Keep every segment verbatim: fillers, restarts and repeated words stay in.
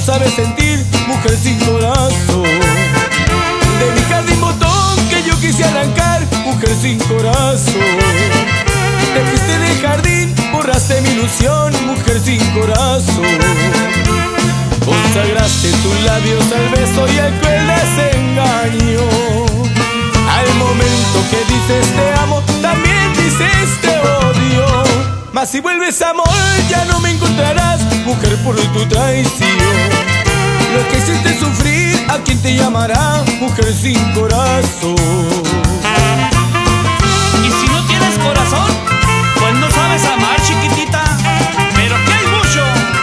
sabes sentir, mujer sin corazón. De mi jardín botón que yo quise arrancar, mujer sin corazón. Te fuiste del jardín, borraste mi ilusión, mujer sin corazón. Consagraste tus labios al beso y al cruel desengaño. Al momento que dices te amo, también dices te odio. Mas si vuelves amor, ya no me encontrarás, mujer, por tu traición. Lo que hiciste sufrir, ¿a quién te llamará, mujer sin corazón? Y si no tienes corazón, pues no sabes amar, chiquitita. Pero aquí hay mucho.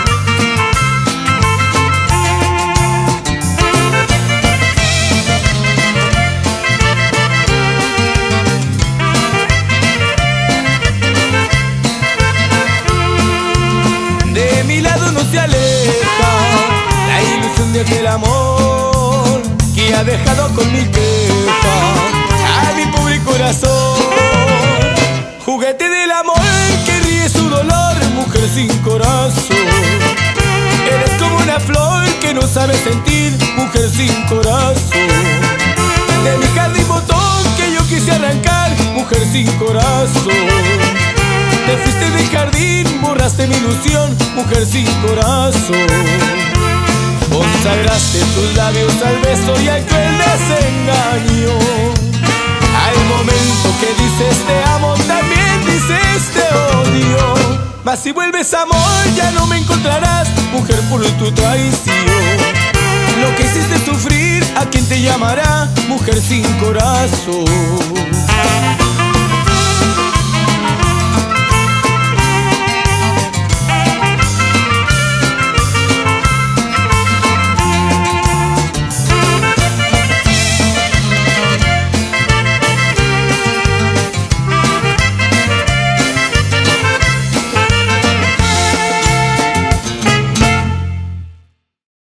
De mi lado no se aleja la ilusión de aquel amor que ha dejado con mi queja a mi pobre corazón. Juguete del amor que ríe su dolor, mujer sin corazón. Eres como una flor que no sabe sentir, mujer sin corazón. De mi jardín botón que yo quise arrancar, mujer sin corazón. Te fuiste del jardín, borraste mi ilusión, mujer sin corazón. Consagraste tus labios al beso y al cruel desengaño. Al momento que dices te amo, también dices te odio. Mas si vuelves amor, ya no me encontrarás, mujer, por tu traición. Lo que hiciste sufrir, ¿a quién te llamará, mujer sin corazón?